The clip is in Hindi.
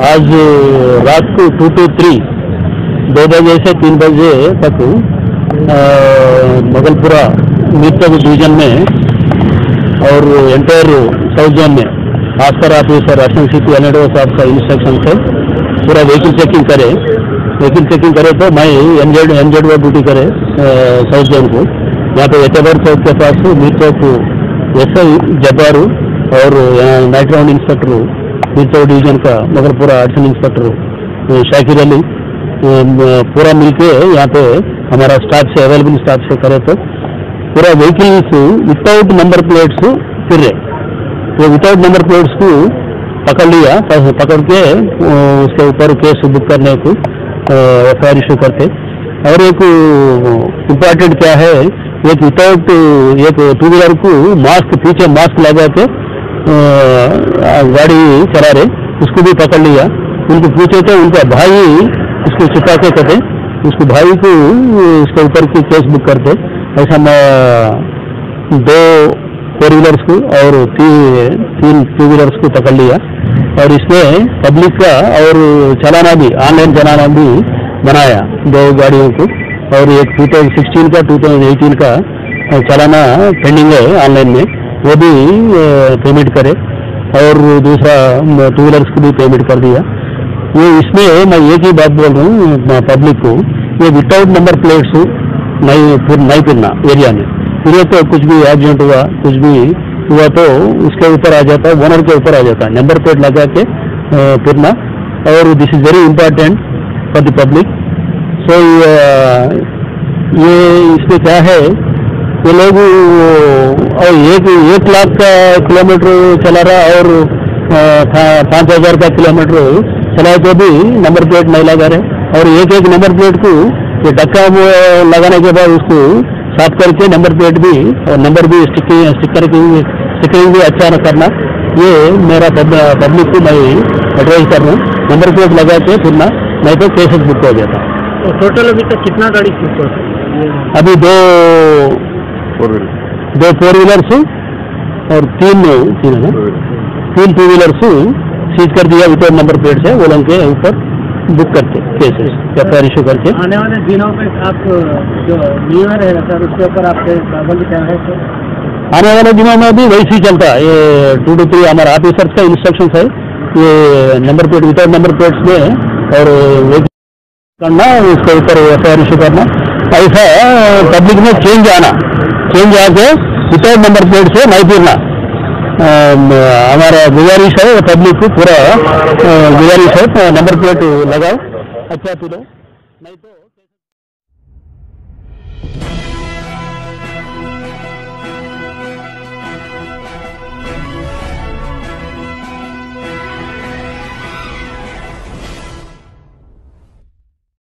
आज रात को 2 to 3 2 बजे से 3 बजे तक मगलपुरा मीरचौक डिवीजन में और एंटायर साउथ जोन में आस्कर ऑफिसर अशोक सिटी अनेडो साहब का इंस्ट्रक्शन से पूरा व्हीकल चेकिंग करे तो मैं एनजेड ड्यूटी करे साउथ जोन को। यहाँ पे एटेबर चौक के पास मीरचौक एसआई जब्बारू और night round inspector Mirchowk division का मगलपुरा एडिशनल इंस्पेक्टर शाकिर अली पूरा मिलके यहाँ पे हमारा स्टाफ से अवेलेबल स्टाफ से करे तो पूरा व्हीकल्स विदाउट नंबर प्लेट्स फिर रहे वो विदाउट नंबर प्लेट्स को पकड़ लिया, पकड़ के उसके ऊपर केस बुक करने को एफआईआर इशू करते। और एक इम्पोर्टेंट क्या है, एक विदाउट एक टू व्हीलर को पीछे मास्क लगा के गाड़ी चला रहे उसको भी पकड़ लिया। उनको पूछे थे, उनका भाई उसको छिपा के कहते उसको भाई को उसके ऊपर की केस बुक करते। ऐसा मैं 2 4 व्हीलर्स को और 3 2 व्हीलर्स को पकड़ लिया। और इसमें पब्लिक का और चलाना भी ऑनलाइन चलाना भी बनाया 2 गाड़ियों को। और एक 2016 का 2018 का चलाना पेंडिंग है ऑनलाइन में, वो भी पेमेंट करे। और दूसरा 2 व्हीलर्स को भी पेमेंट कर दिया। ये इसमें मैं एक ही बात बोल रहा हूँ पब्लिक को, ये विदाउट नंबर प्लेट्स नहीं फिरना एरिया में। फिर तो कुछ भी एक्सीडेंट हुआ, कुछ भी हुआ तो उसके ऊपर आ जाता है, ओनर के ऊपर आ जाता है। नंबर प्लेट लगा के फिरना, और this is very important for the public. So ये इसमें क्या है, ये लोग और 1 लाख का किलोमीटर चला रहा और 5,000 का किलोमीटर चलाए तो भी नंबर प्लेट नहीं लगा रहे। और एक नंबर प्लेट को ये डक्का लगाने के बाद उसको साफ करके नंबर प्लेट भी और नंबर भी स्टिकरिंग भी अच्छा न करना। ये मेरा पब्लिक को मैं एडवाइस कर रहा हूँ, नंबर प्लेट लगा के फिरना, नहीं तो केसेस बुक हो जाता। तो टोटल अभी तक कितना गाड़ी बुक हो? अभी 2 4 व्हीलर्स और 3 2 व्हीलर्स सीज कर दिया विदाउट नंबर प्लेट से। वो लोग के ऊपर बुक करते केसेस एफआईआर इशू करके। आने वाले दिनों में आप जो न्यू ईयर है सर, उसके ऊपर आपके पाबंदी क्या है सर? आने वाले दिनों में भी वैसे ही चलता है। ये 2 to 3 हमारा ऑफिसर्स का इंस्ट्रक्शन है, ये number plate without number plates में और करना, उसके ऊपर एफआईआर इशू करना। ऐसा पब्लिक में चेंज आके विदाउट नंबर प्लेट से नहीं फिरना हमारा गुजारिश है। पब्लिक को पूरा गुजारिश है, नंबर प्लेट लगाओ, अच्छा फिरो।